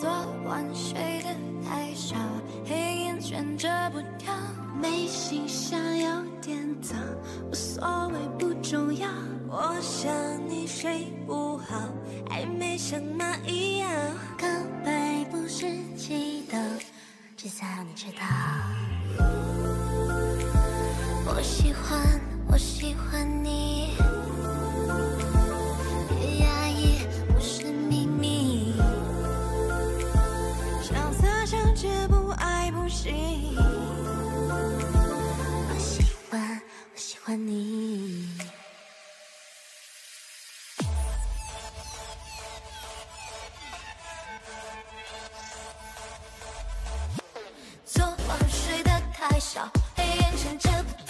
昨晚睡得太少，黑眼圈遮不掉， 眉心想有点脏，无所谓不重要。 我想你睡不好，还没像妈一样。 告白不是祈祷，只想让你知道，我喜欢你。别压抑，不是秘密。 想撒娇却不爱不行。 我喜欢你。昨晚睡得太少，黑眼圈遮不